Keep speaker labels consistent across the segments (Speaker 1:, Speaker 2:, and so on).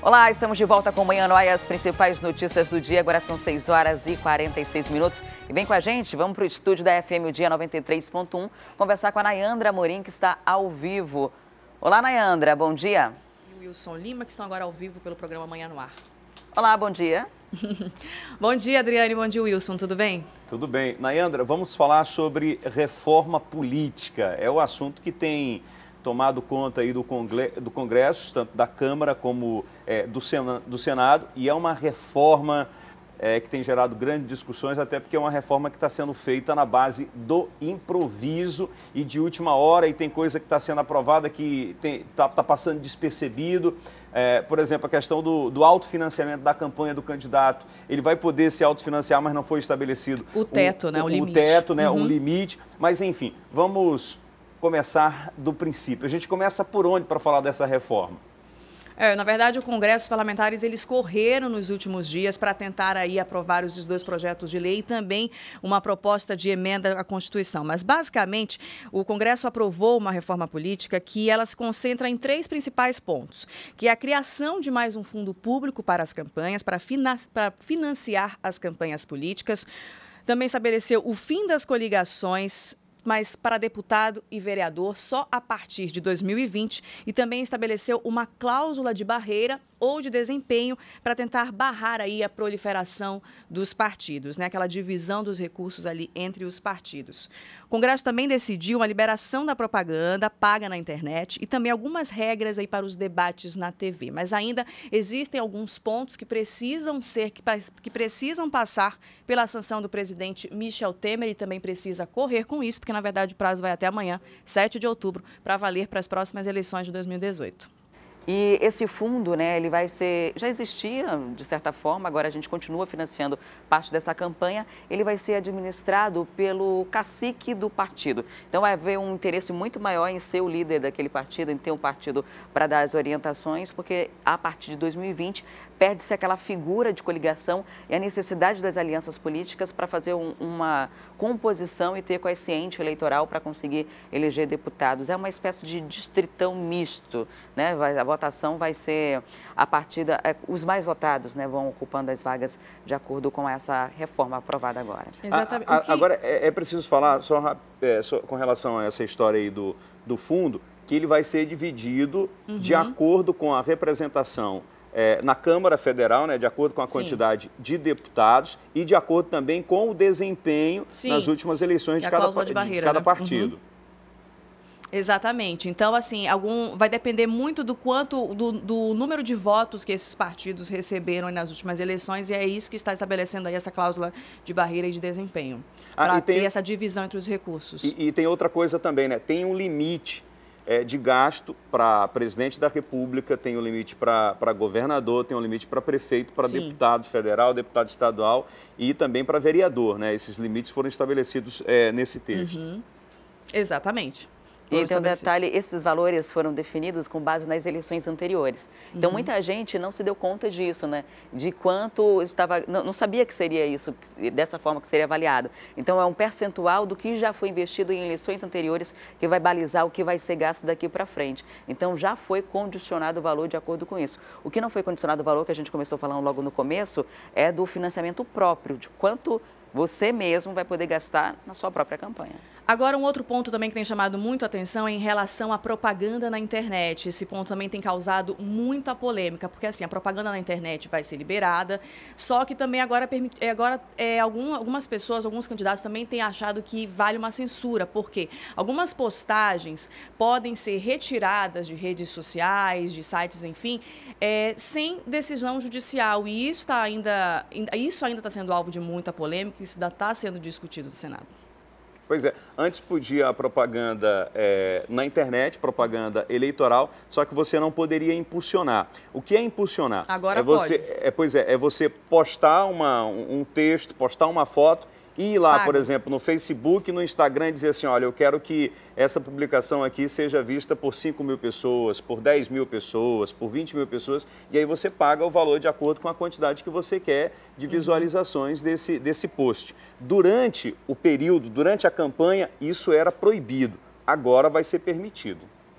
Speaker 1: Olá, estamos de volta com o Manhã no Ar, as principais notícias do dia. Agora são 6 horas e 46 minutos. E vem com a gente, vamos para o estúdio da FM o Dia 93.1, conversar com a Nayandra Amorim, que está ao vivo. Olá, Nayandra, bom dia.
Speaker 2: E o Wilson Lima, que estão agora ao vivo pelo programa Manhã no Ar.
Speaker 1: Olá, bom dia.
Speaker 2: Bom dia, Adriane, bom dia, Wilson, tudo bem?
Speaker 3: Tudo bem. Nayandra, vamos falar sobre reforma política. É o assunto que tem tomado conta aí do Congresso, tanto da Câmara como do Senado, e é uma reforma que tem gerado grandes discussões, até porque é uma reforma que está sendo feita na base do improviso e de última hora, e tem coisa que está sendo aprovada que está passando despercebido. Por exemplo, a questão do autofinanciamento da campanha do candidato. Ele vai poder se autofinanciar, mas não foi estabelecido
Speaker 2: o teto, o limite.
Speaker 3: O teto, né, um limite. Mas, enfim, vamos começar do princípio. A gente começa por onde para falar dessa reforma?
Speaker 2: Na verdade, o Congresso, os parlamentares, eles correram nos últimos dias para tentar aí aprovar os dois projetos de lei e também uma proposta de emenda à Constituição. Mas, basicamente, o Congresso aprovou uma reforma política que ela se concentra em 3 principais pontos, que é a criação de mais um fundo público para as campanhas, para financiar as campanhas políticas. Também estabeleceu o fim das coligações, mas para deputado e vereador só a partir de 2020, e também estabeleceu uma cláusula de barreira ou de desempenho para tentar barrar aí a proliferação dos partidos, né? Aquela divisão dos recursos ali entre os partidos. O Congresso também decidiu a liberação da propaganda paga na internet e também algumas regras aí para os debates na TV. Mas ainda existem alguns pontos que precisam passar pela sanção do presidente Michel Temer, e também precisa correr com isso, porque na verdade o prazo vai até amanhã, 7 de outubro, para valer para as próximas eleições de 2018.
Speaker 1: E esse fundo, né, ele vai ser, já existia de certa forma, agora a gente continua financiando parte dessa campanha, ele vai ser administrado pelo cacique do partido. Então vai haver um interesse muito maior em ser o líder daquele partido, em ter um partido para dar as orientações, porque a partir de 2020 perde-se aquela figura de coligação e a necessidade das alianças políticas para fazer uma composição e ter coeficiente eleitoral para conseguir eleger deputados. É uma espécie de distritão misto, né? A votação vai ser a partir os mais votados, né, vão ocupando as vagas de acordo com essa reforma aprovada agora.
Speaker 2: Exatamente.
Speaker 3: Agora, é preciso falar, só com relação a essa história aí do fundo, que ele vai ser dividido de acordo com a representação na Câmara Federal, né, de acordo com a quantidade de deputados e de acordo também com o desempenho nas últimas eleições de cada partido.
Speaker 2: Exatamente. Então, assim, vai depender muito do número de votos que esses partidos receberam nas últimas eleições, e é isso que está estabelecendo aí essa cláusula de barreira e de desempenho, para ter essa divisão entre os recursos.
Speaker 3: E tem outra coisa também, né? Tem um limite de gasto para presidente da República, tem um limite para governador, tem um limite para prefeito, para deputado federal, deputado estadual e também para vereador, né? Esses limites foram estabelecidos nesse texto.
Speaker 2: Exatamente.
Speaker 1: E tem um detalhe, esses valores foram definidos com base nas eleições anteriores. Então, muita gente não se deu conta disso, né? De quanto estava... Não sabia que seria isso, dessa forma que seria avaliado. Então, é um percentual do que já foi investido em eleições anteriores que vai balizar o que vai ser gasto daqui para frente. Então, já foi condicionado o valor de acordo com isso. O que não foi condicionado o valor, que a gente começou falando logo no começo, é do financiamento próprio, de quanto você mesmo vai poder gastar na sua própria campanha.
Speaker 2: Agora, um outro ponto também que tem chamado muito a atenção é em relação à propaganda na internet. Esse ponto também tem causado muita polêmica, porque assim, a propaganda na internet vai ser liberada, só que também algumas pessoas, alguns candidatos também têm achado que vale uma censura, porque algumas postagens podem ser retiradas de redes sociais, de sites, enfim, sem decisão judicial, e isso ainda está sendo alvo de muita polêmica, isso ainda está sendo discutido no Senado.
Speaker 3: Pois é, antes podia a propaganda na internet, propaganda eleitoral, só que você não poderia impulsionar. O que é impulsionar?
Speaker 2: Agora pode.
Speaker 3: É você postar um texto, postar uma foto e ir lá, por exemplo, no Facebook, no Instagram e dizer assim, olha, eu quero que essa publicação aqui seja vista por 5.000 pessoas, por 10.000 pessoas, por 20.000 pessoas, e aí você paga o valor de acordo com a quantidade que você quer de visualizações desse post. Durante o período, durante a campanha, isso era proibido. Agora vai ser permitido.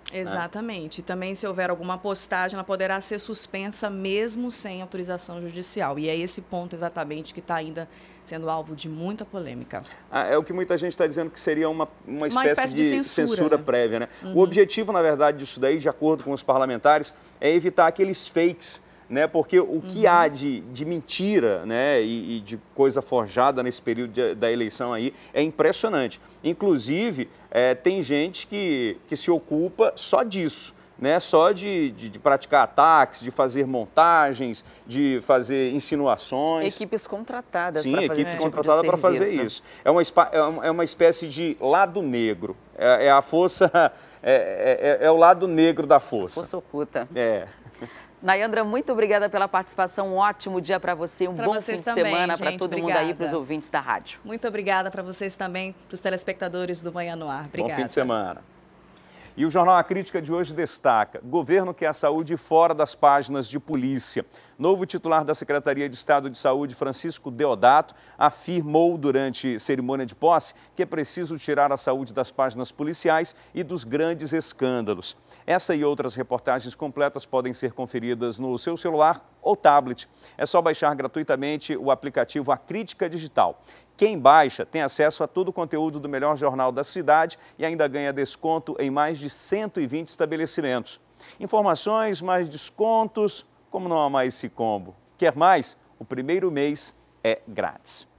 Speaker 2: Exatamente. E também, se houver alguma postagem, ela poderá ser suspensa mesmo sem autorização judicial. E é esse ponto exatamente que está ainda sendo alvo de muita polêmica.
Speaker 3: É o que muita gente está dizendo que seria uma espécie de censura,
Speaker 2: né?
Speaker 3: prévia, né? O objetivo, na verdade, disso daí, de acordo com os parlamentares, é evitar aqueles fakes, né? Porque o que há de mentira, né, e de coisa forjada nesse período da eleição aí é impressionante. Inclusive, tem gente que se ocupa só disso, né? Só de praticar ataques, de fazer montagens, de fazer insinuações.
Speaker 1: Equipes contratadas.
Speaker 3: Sim,
Speaker 1: para fazer
Speaker 3: equipes contratadas para fazer isso. É uma espécie de lado negro. É a força, é o lado negro da força.
Speaker 1: Força oculta.
Speaker 3: É.
Speaker 1: Nayandra, muito obrigada pela participação. Um ótimo dia para você, bom fim de semana para todo mundo aí, para os ouvintes da rádio.
Speaker 2: Muito obrigada para vocês também, para os telespectadores do Manhã no Ar. Obrigada.
Speaker 3: Bom fim de semana. E o Jornal A Crítica de hoje destaca: governo quer a saúde fora das páginas de polícia. Novo titular da Secretaria de Estado de Saúde, Francisco Deodato, afirmou durante cerimônia de posse que é preciso tirar a saúde das páginas policiais e dos grandes escândalos. Essa e outras reportagens completas podem ser conferidas no seu celular ou tablet. É só baixar gratuitamente o aplicativo A Crítica Digital. Quem baixa tem acesso a todo o conteúdo do melhor jornal da cidade e ainda ganha desconto em mais de 120 estabelecimentos. Informações, mais descontos, como não há mais esse combo? Quer mais? O primeiro mês é grátis.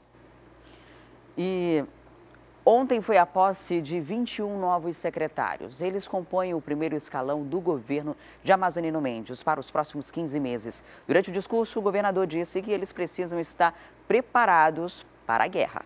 Speaker 1: E ontem foi a posse de 21 novos secretários. Eles compõem o primeiro escalão do governo de Amazonino Mendes para os próximos 15 meses. Durante o discurso, o governador disse que eles precisam estar preparados para a guerra.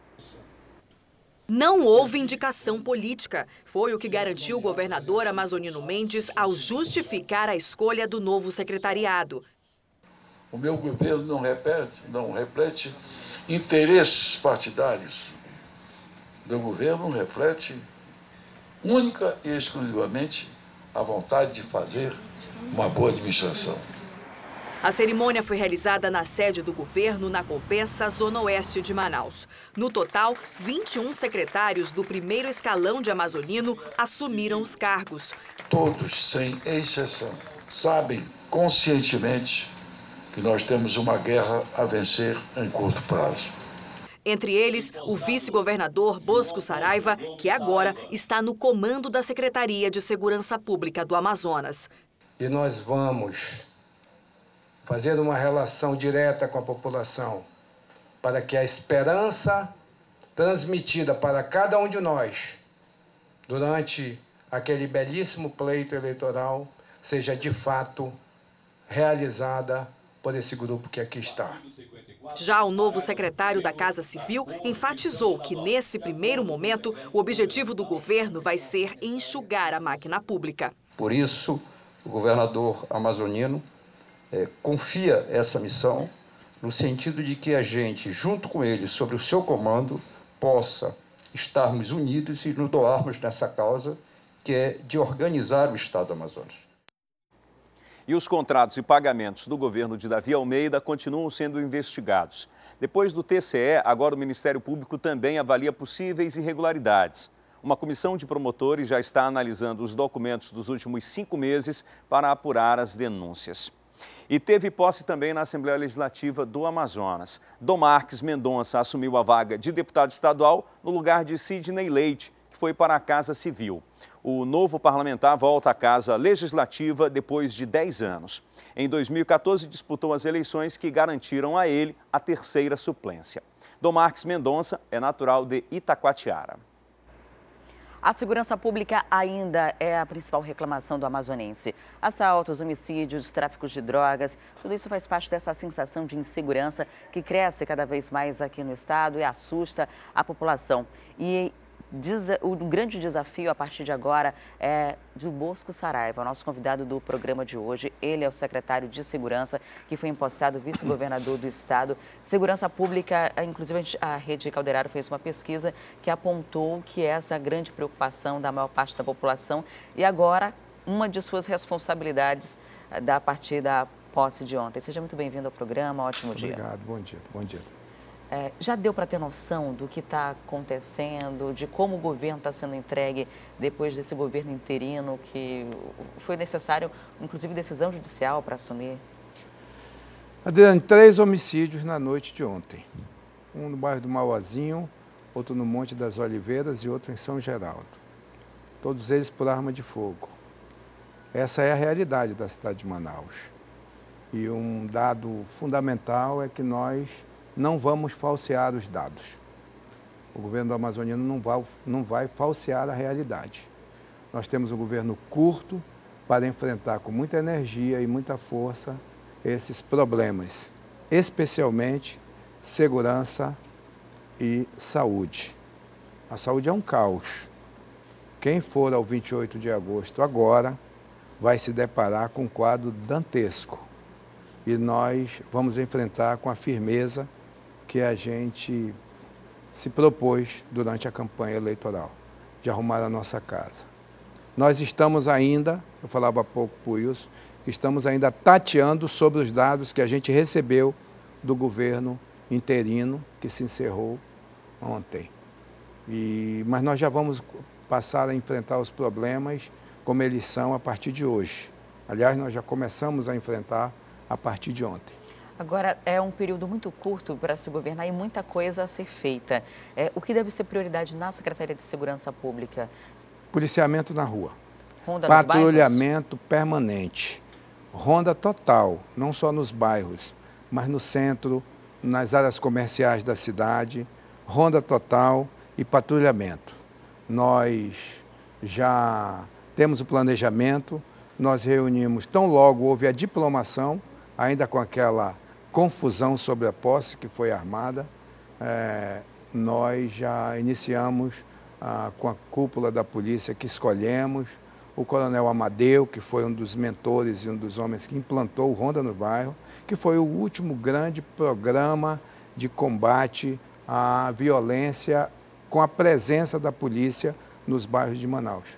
Speaker 4: Não houve indicação política. Foi o que garantiu o governador Amazonino Mendes ao justificar a escolha do novo secretariado.
Speaker 5: O meu governo não reflete interesses partidários. O meu governo reflete única e exclusivamente a vontade de fazer uma boa administração.
Speaker 4: A cerimônia foi realizada na sede do governo, na Compensa, Zona Oeste de Manaus. No total, 21 secretários do primeiro escalão de Amazonino assumiram os cargos.
Speaker 5: Todos, sem exceção, sabem conscientemente que nós temos uma guerra a vencer em curto prazo.
Speaker 4: Entre eles, o vice-governador Bosco Saraiva, que agora está no comando da Secretaria de Segurança Pública do Amazonas.
Speaker 6: E nós vamos fazer uma relação direta com a população, para que a esperança transmitida para cada um de nós durante aquele belíssimo pleito eleitoral seja de fato realizada por esse grupo que aqui está.
Speaker 4: Já o novo secretário da Casa Civil enfatizou que, nesse primeiro momento, o objetivo do governo vai ser enxugar a máquina pública.
Speaker 7: Por isso, o governador amazonino confia essa missão no sentido de que a gente, junto com ele, sob o seu comando, possa estarmos unidos e nos doarmos nessa causa, que é de organizar o Estado do Amazonas.
Speaker 3: E os contratos e pagamentos do governo de Davi Almeida continuam sendo investigados. Depois do TCE, agora o Ministério Público também avalia possíveis irregularidades. Uma comissão de promotores já está analisando os documentos dos últimos 5 meses para apurar as denúncias. E teve posse também na Assembleia Legislativa do Amazonas. Dom Marques Mendonça assumiu a vaga de deputado estadual no lugar de Sidney Leite, que foi para a Casa Civil. O novo parlamentar volta à Casa Legislativa depois de 10 anos. Em 2014, disputou as eleições que garantiram a ele a 3ª suplência. Dom Marques Mendonça é natural de Itacoatiara.
Speaker 1: A segurança pública ainda é a principal reclamação do amazonense. Assaltos, homicídios, tráficos de drogas, tudo isso faz parte dessa sensação de insegurança que cresce cada vez mais aqui no estado e assusta a população. E o grande desafio a partir de agora é do Bosco Saraiva, nosso convidado do programa de hoje. Ele é o secretário de Segurança, que foi empossado vice-governador do estado. Segurança Pública, inclusive a Rede Calderaro fez uma pesquisa que apontou que essa grande preocupação da maior parte da população e agora uma de suas responsabilidades a partir da posse de ontem. Seja muito bem-vindo ao programa, ótimo dia.
Speaker 8: Obrigado, bom dia.
Speaker 1: Já deu para ter noção do que está acontecendo, de como o governo está sendo entregue depois desse governo interino, que foi necessário, inclusive, decisão judicial para assumir?
Speaker 6: Adriane, 3 homicídios na noite de ontem. Um no bairro do Mauazinho, outro no Monte das Oliveiras e outro em São Geraldo. Todos eles por arma de fogo. Essa é a realidade da cidade de Manaus. E um dado fundamental é que nós não vamos falsear os dados. O governo do Amazoniano não vai falsear a realidade. Nós temos um governo curto para enfrentar com muita energia e muita força esses problemas, especialmente segurança e saúde. A saúde é um caos. Quem for ao 28 de agosto agora vai se deparar com um quadro dantesco. E nós vamos enfrentar com a firmeza que a gente se propôs durante a campanha eleitoral, de arrumar a nossa casa. Nós estamos ainda, eu falava há pouco por isso, estamos ainda tateando sobre os dados que a gente recebeu do governo interino, que se encerrou ontem. Mas nós já vamos passar a enfrentar os problemas como eles são a partir de hoje. Aliás, nós já começamos a enfrentar a partir de ontem.
Speaker 1: Agora, é um período muito curto para se governar e muita coisa a ser feita. O que deve ser prioridade na Secretaria de Segurança Pública?
Speaker 6: Policiamento na rua.
Speaker 1: Ronda nos bairros?
Speaker 6: Patrulhamento permanente. Ronda total, não só nos bairros, mas no centro, nas áreas comerciais da cidade. Ronda total e patrulhamento. Nós já temos o planejamento, nós reunimos, tão logo houve a diplomação, ainda com aquela confusão sobre a posse que foi armada, nós já iniciamos com a cúpula da polícia que escolhemos, o coronel Amadeu, que foi um dos mentores e um dos homens que implantou o Ronda no Bairro, que foi o último grande programa de combate à violência com a presença da polícia nos bairros de Manaus.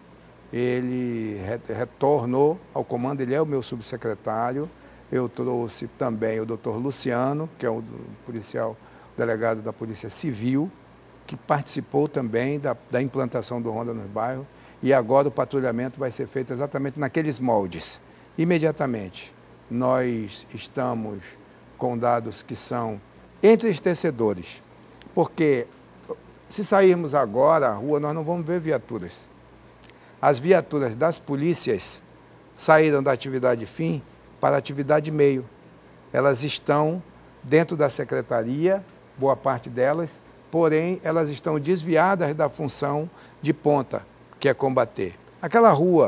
Speaker 6: Ele retornou ao comando, ele é o meu subsecretário. Eu trouxe também o doutor Luciano, que é o policial delegado da Polícia Civil, que participou também da implantação do Ronda nos bairros. E agora o patrulhamento vai ser feito exatamente naqueles moldes. Imediatamente, nós estamos com dados que são entristecedores, porque se sairmos agora à rua, nós não vamos ver viaturas. As viaturas das polícias saíram da atividade fim para a atividade meio. Elas estão dentro da secretaria, boa parte delas, porém elas estão desviadas da função de ponta, que é combater. Aquela rua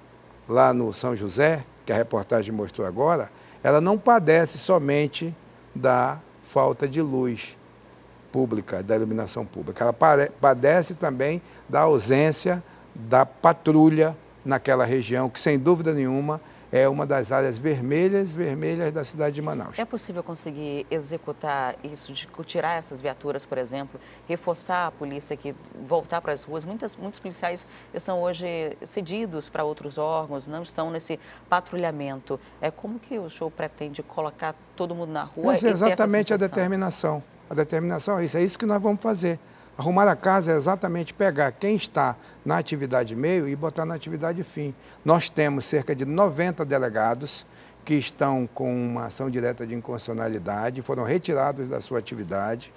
Speaker 6: lá no São José, que a reportagem mostrou agora, ela não padece somente da falta de luz pública, da iluminação pública. Ela padece também da ausência da patrulha naquela região, que sem dúvida nenhuma é uma das áreas vermelhas da cidade de Manaus.
Speaker 1: É possível conseguir executar isso, de tirar essas viaturas, por exemplo, reforçar a polícia aqui, voltar para as ruas? Muitos policiais estão hoje cedidos para outros órgãos, não estão nesse patrulhamento. Como que o senhor pretende colocar todo mundo na rua?
Speaker 6: Essa é exatamente a determinação. A determinação é isso que nós vamos fazer. Arrumar a casa é exatamente pegar quem está na atividade meio e botar na atividade fim. Nós temos cerca de 90 delegados que estão com uma ação direta de inconstitucionalidade, foram retirados da sua atividade,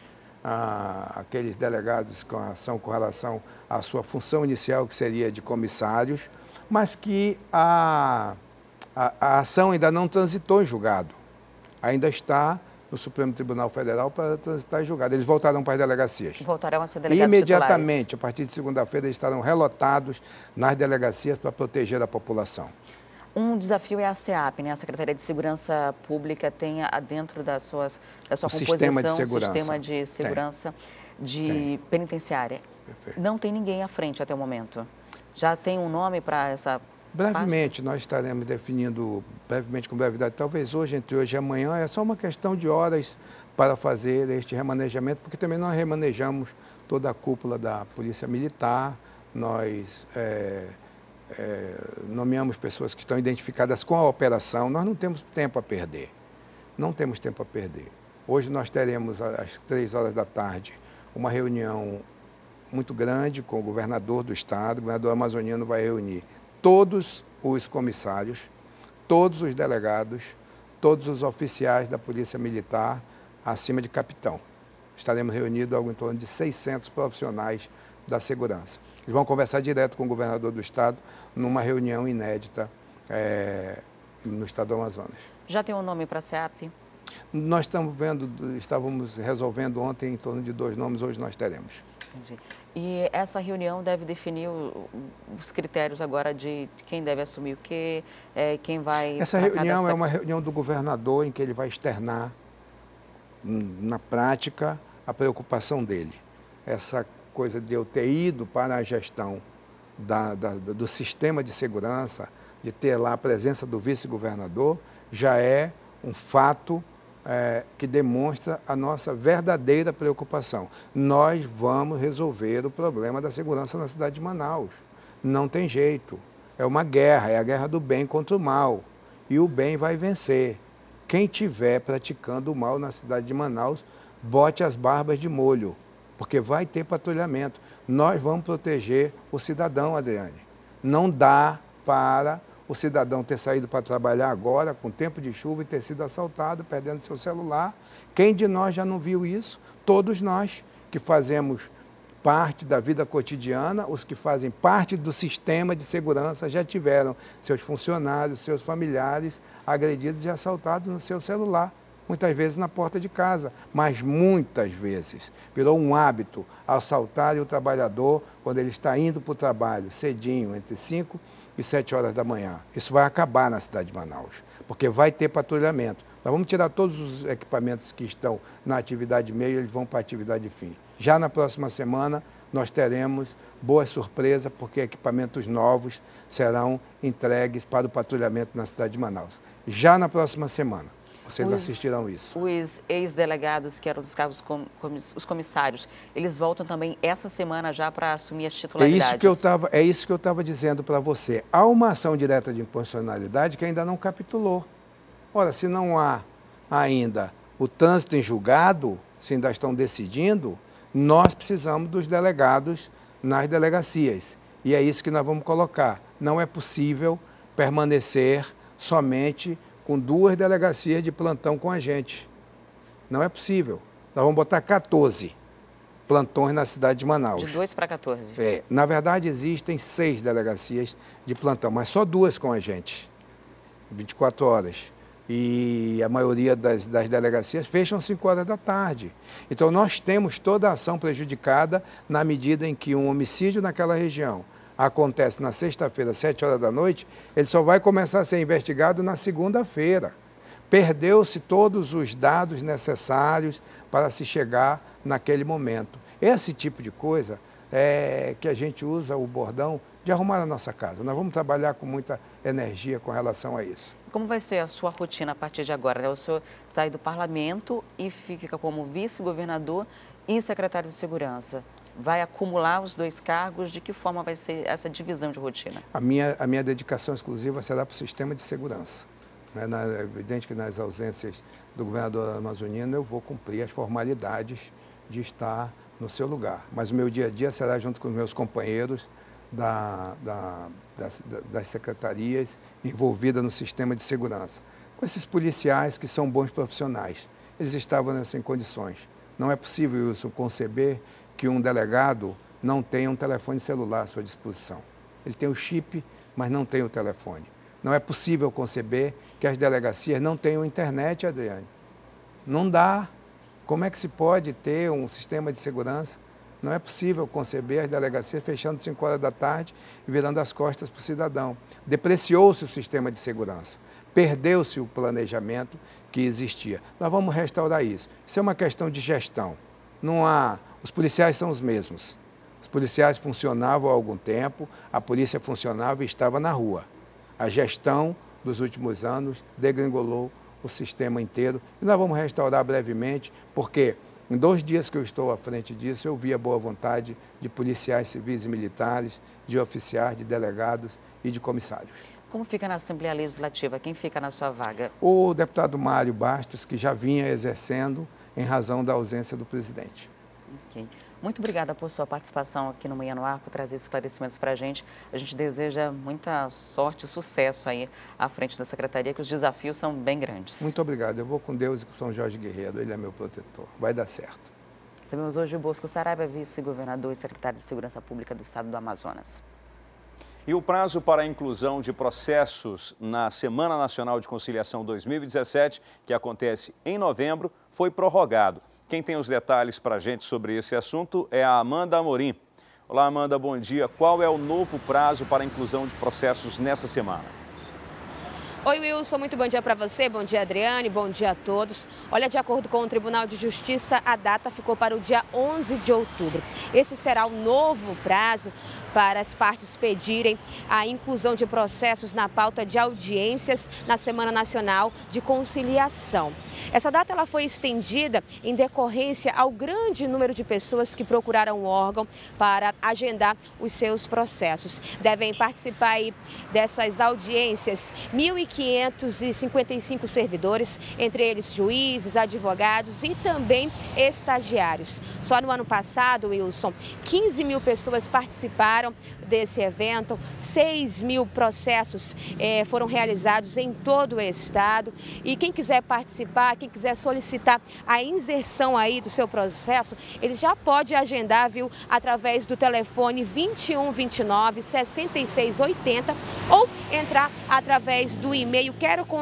Speaker 6: aqueles delegados com ação com relação à sua função inicial, que seria de comissários, mas que a ação ainda não transitou em julgado, ainda está no Supremo Tribunal Federal para transitar em julgado. Eles voltarão para as delegacias.
Speaker 1: Voltarão a ser delegados
Speaker 6: imediatamente,
Speaker 1: titulares.
Speaker 6: A partir de segunda-feira, eles estarão relotados nas delegacias para proteger a população.
Speaker 1: Um desafio é a SEAP, né? A Secretaria de Segurança Pública tem dentro da sua composição
Speaker 6: sistema
Speaker 1: de segurança penitenciária.
Speaker 6: Perfeito.
Speaker 1: Não tem ninguém à frente até o momento. Já tem um nome para essa
Speaker 6: brevemente, nós estaremos definindo, brevemente, com brevidade, talvez hoje, entre hoje e amanhã, é só uma questão de horas para fazer este remanejamento, porque também nós remanejamos toda a cúpula da Polícia Militar, nós nomeamos pessoas que estão identificadas com a operação, nós não temos tempo a perder, não temos tempo a perder. Hoje nós teremos, às 3 horas da tarde, uma reunião muito grande com o governador do estado. O governador amazoniano vai reunir todos os comissários, todos os delegados, todos os oficiais da Polícia Militar, acima de capitão. Estaremos reunidos algo em torno de 600 profissionais da segurança. Eles vão conversar direto com o governador do estado numa reunião inédita no estado do Amazonas.
Speaker 1: Já tem um nome para a SEAP?
Speaker 6: Nós estávamos resolvendo ontem em torno de 2 nomes, hoje nós teremos.
Speaker 1: Entendi. E essa reunião deve definir os critérios agora de quem deve assumir o quê, quem vai...
Speaker 6: Essa reunião é uma reunião do governador em que ele vai externar, na prática, a preocupação dele. Essa coisa de eu ter ido para a gestão do sistema de segurança, de ter lá a presença do vice-governador, já é um fato que demonstra a nossa verdadeira preocupação. Nós vamos resolver o problema da segurança na cidade de Manaus. Não tem jeito. É uma guerra, é a guerra do bem contra o mal. E o bem vai vencer. Quem estiver praticando o mal na cidade de Manaus, bote as barbas de molho, porque vai ter patrulhamento. Nós vamos proteger o cidadão, Adriane. Não dá para o cidadão ter saído para trabalhar agora, com tempo de chuva, e ter sido assaltado, perdendo seu celular. Quem de nós já não viu isso? Todos nós que fazemos parte da vida cotidiana, os que fazem parte do sistema de segurança já tiveram seus funcionários, seus familiares agredidos e assaltados no seu celular. Muitas vezes na porta de casa, mas muitas vezes virou um hábito assaltar o trabalhador quando ele está indo para o trabalho cedinho, entre 5 e 7 horas da manhã. Isso vai acabar na cidade de Manaus, porque vai ter patrulhamento. Nós vamos tirar todos os equipamentos que estão na atividade meio, eles vão para a atividade fim. Já na próxima semana, nós teremos boa surpresa, porque equipamentos novos serão entregues para o patrulhamento na cidade de Manaus. Já na próxima semana. Vocês assistirão isso.
Speaker 1: Os ex-delegados, que eram dos cargos, os comissários, eles voltam também essa semana já para assumir as titularidades?
Speaker 6: É isso que eu estava dizendo para você. Há uma ação direta de inconstitucionalidade que ainda não capitulou. Ora, se não há ainda o trânsito em julgado, se ainda estão decidindo, nós precisamos dos delegados nas delegacias. E é isso que nós vamos colocar. Não é possível permanecer somente com 2 delegacias de plantão com a gente. Não é possível. Nós vamos botar 14 plantões na cidade de Manaus.
Speaker 1: De 2 para 14?
Speaker 6: Na verdade, existem 6 delegacias de plantão, mas só 2 com a gente, 24 horas. E a maioria das delegacias fecham 5 horas da tarde. Então, nós temos toda a ação prejudicada na medida em que um homicídio naquela região acontece na sexta-feira, 7 horas da noite, ele só vai começar a ser investigado na segunda-feira. Perdeu-se todos os dados necessários para se chegar naquele momento. Esse tipo de coisa é que a gente usa o bordão de arrumar a nossa casa. Nós vamos trabalhar com muita energia com relação a isso.
Speaker 1: Como vai ser a sua rotina a partir de agora, né? O senhor sai do parlamento e fica como vice-governador e secretário de segurança. Vai acumular os 2 cargos? De que forma vai ser essa divisão de rotina?
Speaker 6: A minha dedicação exclusiva será para o sistema de segurança. É evidente que nas ausências do governador amazoniano eu vou cumprir as formalidades de estar no seu lugar. Mas o meu dia a dia será junto com os meus companheiros das secretarias envolvidas no sistema de segurança. Com esses policiais que são bons profissionais. Eles estavam nessas condições. Não é possível, Wilson, conceber que um delegado não tenha um telefone celular à sua disposição. Ele tem o chip, mas não tem o telefone. Não é possível conceber que as delegacias não tenham internet, Adriane. Não dá. Como é que se pode ter um sistema de segurança? Não é possível conceber as delegacias fechando 5 horas da tarde e virando as costas para o cidadão. Depreciou-se o sistema de segurança. Perdeu-se o planejamento que existia. Nós vamos restaurar isso. Isso é uma questão de gestão. Não há... Os policiais são os mesmos. Os policiais funcionavam há algum tempo, a polícia funcionava e estava na rua. A gestão dos últimos anos degringolou o sistema inteiro. E nós vamos restaurar brevemente, porque em 2 dias que eu estou à frente disso, eu vi a boa vontade de policiais civis e militares, de oficiais, de delegados e de comissários.
Speaker 1: Como fica na Assembleia Legislativa? Quem fica na sua vaga?
Speaker 6: O deputado Mário Bastos, que já vinha exercendo em razão da ausência do presidente.
Speaker 1: Ok. Muito obrigada por sua participação aqui no Manhã no Ar, por trazer esclarecimentos para a gente. A gente deseja muita sorte e sucesso aí à frente da Secretaria, que os desafios são bem grandes.
Speaker 6: Muito obrigado. Eu vou com Deus e com São Jorge Guerreiro. Ele é meu protetor. Vai dar certo.
Speaker 1: Recebemos hoje o Bosco Saraiva, vice-governador e secretário de Segurança Pública do Estado do Amazonas.
Speaker 3: E o prazo para a inclusão de processos na Semana Nacional de Conciliação 2017, que acontece em novembro, foi prorrogado. Quem tem os detalhes para a gente sobre esse assunto é a Amanda Amorim. Olá, Amanda, bom dia. Qual é o novo prazo para a inclusão de processos nessa semana?
Speaker 8: Oi, Wilson, muito bom dia para você, bom dia, Adriane, bom dia a todos. Olha, de acordo com o Tribunal de Justiça, a data ficou para o dia 11 de outubro. Esse será o novo prazo para as partes pedirem a inclusão de processos na pauta de audiências na Semana Nacional de Conciliação. Essa data ela foi estendida em decorrência ao grande número de pessoas que procuraram o órgão para agendar os seus processos. Devem participar aí dessas audiências 1.555 servidores, entre eles juízes, advogados e também estagiários. Só no ano passado, Wilson, 15 mil pessoas participaram desse evento, 6 mil processos foram realizados em todo o estado. E quem quiser participar, quem quiser solicitar a inserção aí do seu processo, ele já pode agendar, viu, através do telefone 2129-6680 ou entrar através do e-mail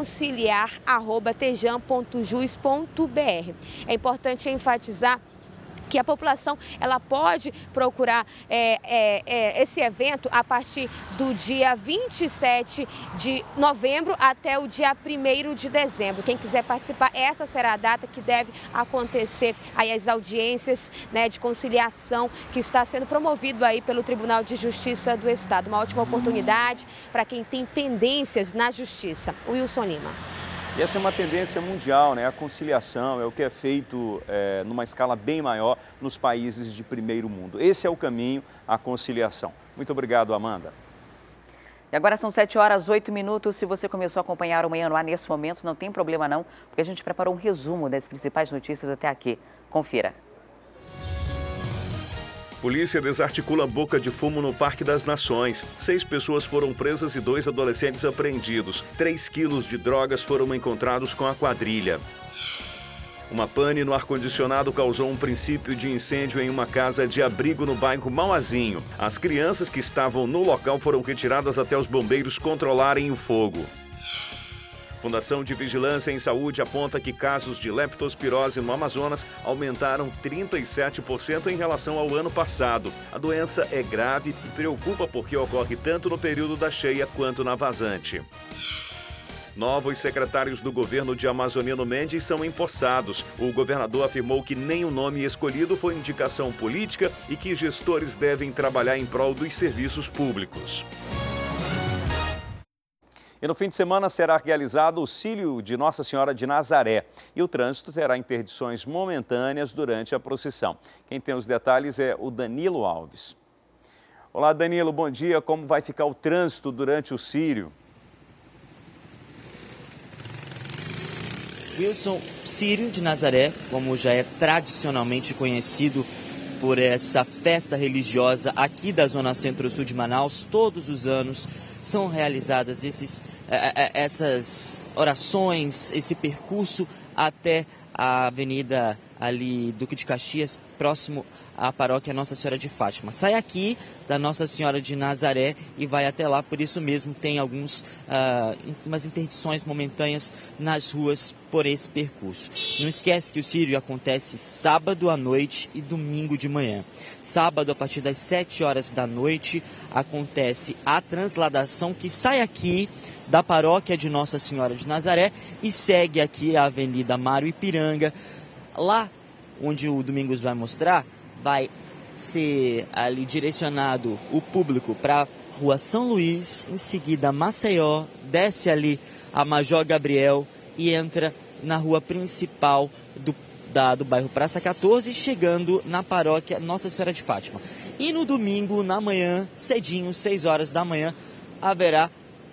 Speaker 8: queroconciliar@tejam.jus.br. É importante enfatizar que a população ela pode procurar esse evento a partir do dia 27 de novembro até o dia 1º de dezembro. Quem quiser participar, essa será a data que deve acontecer aí as audiências, né, de conciliação que está sendo promovido aí pelo Tribunal de Justiça do Estado. Uma ótima oportunidade para quem tem pendências na Justiça. Wilson Lima.
Speaker 3: E essa é uma tendência mundial, né? A conciliação é o que é feito numa escala bem maior nos países de primeiro mundo. Esse é o caminho, a conciliação. Muito obrigado, Amanda.
Speaker 1: E agora são 7h08. Se você começou a acompanhar o Manhã no Ar nesse momento, não tem problema não, porque a gente preparou um resumo das principais notícias até aqui. Confira.
Speaker 9: Polícia desarticula boca de fumo no Parque das Nações. 6 pessoas foram presas e 2 adolescentes apreendidos. 3 quilos de drogas foram encontrados com a quadrilha. Uma pane no ar-condicionado causou um princípio de incêndio em uma casa de abrigo no bairro Mauazinho. As crianças que estavam no local foram retiradas até os bombeiros controlarem o fogo. Fundação de Vigilância em Saúde aponta que casos de leptospirose no Amazonas aumentaram 37% em relação ao ano passado. A doença é grave e preocupa porque ocorre tanto no período da cheia quanto na vazante. Novos secretários do governo de Amazonino Mendes são empossados. O governador afirmou que nenhum nome escolhido foi indicação política e que gestores devem trabalhar em prol dos serviços públicos.
Speaker 3: E no fim de semana será realizado o Cílio de Nossa Senhora de Nazaré e o trânsito terá interdições momentâneas durante a procissão. Quem tem os detalhes é o Danilo Alves. Olá, Danilo, bom dia. Como vai ficar o trânsito durante o Cílio?
Speaker 10: Wilson, Cílio de Nazaré, como já é tradicionalmente conhecido por essa festa religiosa aqui da Zona Centro-Sul de Manaus, todos os anos são realizadas essas orações, esse percurso até a Avenida ali Duque de Caxias, próximo à paróquia Nossa Senhora de Fátima. Sai aqui da Nossa Senhora de Nazaré e vai até lá, por isso mesmo tem umas interdições momentâneas nas ruas por esse percurso. Não esquece que o Cílio acontece sábado à noite e domingo de manhã. Sábado, a partir das 7 horas da noite, acontece a transladação que sai aqui da paróquia de Nossa Senhora de Nazaré e segue aqui a Avenida Mário Ipiranga. Lá onde o Domingos vai mostrar, vai ser ali direcionado o público para a Rua São Luís, em seguida Maceió, desce ali a Major Gabriel e entra na rua principal do bairro Praça 14, chegando na paróquia Nossa Senhora de Fátima. E no domingo, na manhã, cedinho, 6 horas da manhã, haverá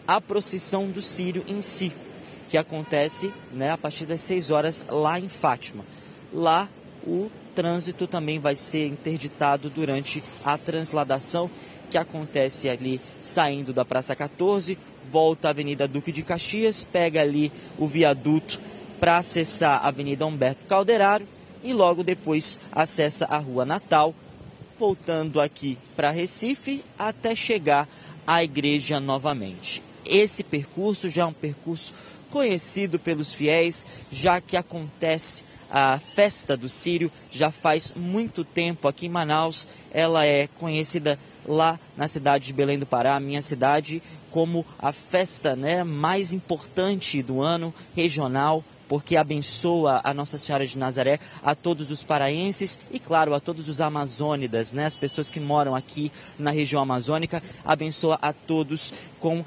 Speaker 10: a procissão do Círio em si, que acontece, né, a partir das 6 horas lá em Fátima. Lá o trânsito também vai ser interditado durante a transladação, que acontece ali saindo da Praça 14, volta à Avenida Duque de Caxias, pega ali o viaduto para acessar a Avenida Humberto Calderaro e logo depois acessa a Rua Natal, voltando aqui para Recife até chegar à igreja novamente. Esse percurso já é um percurso conhecido pelos fiéis, já que acontece a festa do Círio já faz muito tempo aqui em Manaus. Ela é conhecida lá na cidade de Belém do Pará, minha cidade, como a festa, né, mais importante do ano, regional, porque abençoa a Nossa Senhora de Nazaré, a todos os paraenses e, claro, a todos os amazônidas, né? As pessoas que moram aqui na região amazônica, abençoa a todos com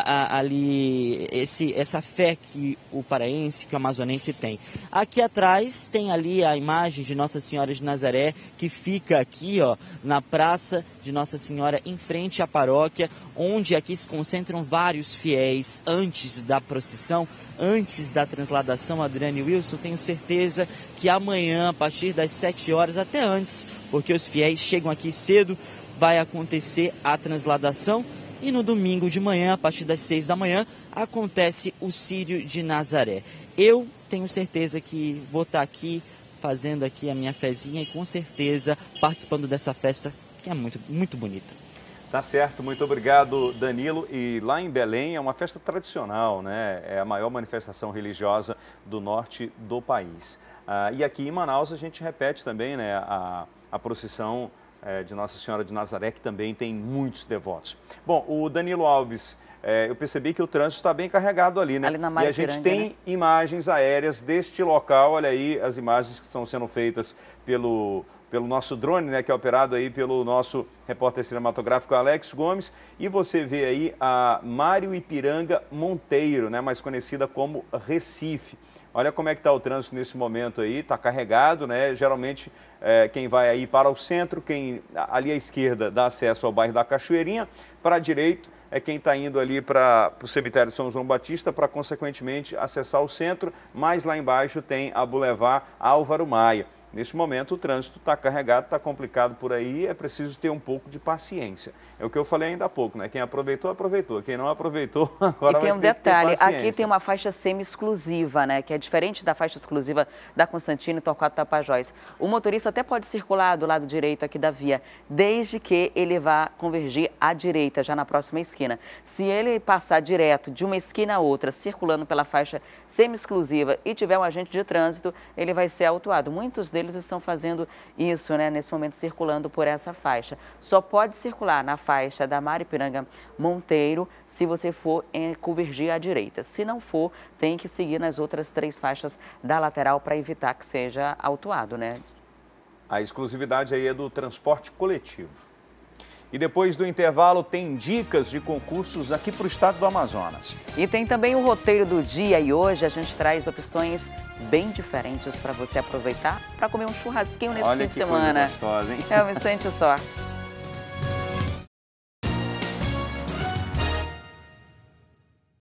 Speaker 10: ali essa fé que o paraense, que o amazonense tem. Aqui atrás tem ali a imagem de Nossa Senhora de Nazaré, que fica aqui, ó, na Praça de Nossa Senhora, em frente à paróquia, onde aqui se concentram vários fiéis antes da procissão, antes da transladação. Adriane e Wilson, tenho certeza que amanhã, a partir das 7 horas, até antes, porque os fiéis chegam aqui cedo, vai acontecer a transladação e no domingo de manhã, a partir das 6 da manhã, acontece o Círio de Nazaré. Eu tenho certeza que vou estar aqui, fazendo aqui a minha fezinha e com certeza participando dessa festa que é muito, muito bonita.
Speaker 3: Tá certo, muito obrigado, Danilo. E lá em Belém é uma festa tradicional, né? É a maior manifestação religiosa do norte do país. E aqui em Manaus a gente repete também, né, a procissão de Nossa Senhora de Nazaré, que também tem muitos devotos. Bom, o Danilo Alves, eu percebi que o trânsito está bem carregado ali, né?
Speaker 1: Ali na
Speaker 3: E a gente tem, né, imagens aéreas deste local. Olha aí as imagens que estão sendo feitas pelo nosso drone, né, que é operado aí pelo nosso repórter cinematográfico Alex Gomes. E você vê aí a Mário Ipiranga Monteiro, né, mais conhecida como Recife. Olha como é que está o trânsito nesse momento aí, está carregado, né? Geralmente quem vai aí para o centro, quem ali à esquerda dá acesso ao bairro da Cachoeirinha, para a direita é quem está indo ali para o cemitério de São João Batista para, consequentemente, acessar o centro. Mas lá embaixo tem a Boulevard Álvaro Maia. Neste momento o trânsito está carregado, está complicado por aí, é preciso ter um pouco de paciência. É o que eu falei ainda há pouco, né? Quem aproveitou, aproveitou. Quem não aproveitou, agora vai ter que ter paciência. E tem um detalhe,
Speaker 1: aqui tem uma faixa semi-exclusiva, né? Que é diferente da faixa exclusiva da Constantino e Torquato Tapajós. O motorista até pode circular do lado direito aqui da via, desde que ele vá convergir à direita, já na próxima esquina. Se ele passar direto de uma esquina a outra, circulando pela faixa semi-exclusiva e tiver um agente de trânsito, ele vai ser autuado. Muitos deles estão fazendo isso, né, nesse momento, circulando por essa faixa. Só pode circular na faixa da Mário Ipiranga Monteiro se você for convergir à direita. Se não for, tem que seguir nas outras 3 faixas da lateral para evitar que seja autuado, né?
Speaker 3: A exclusividade aí é do transporte coletivo. E depois do intervalo tem dicas de concursos aqui para o estado do Amazonas.
Speaker 1: E tem também o roteiro do dia e hoje a gente traz opções bem diferentes para você aproveitar para comer um churrasquinho nesse fim de semana.
Speaker 3: Olha que coisa gostosa, hein?
Speaker 1: É um instante só.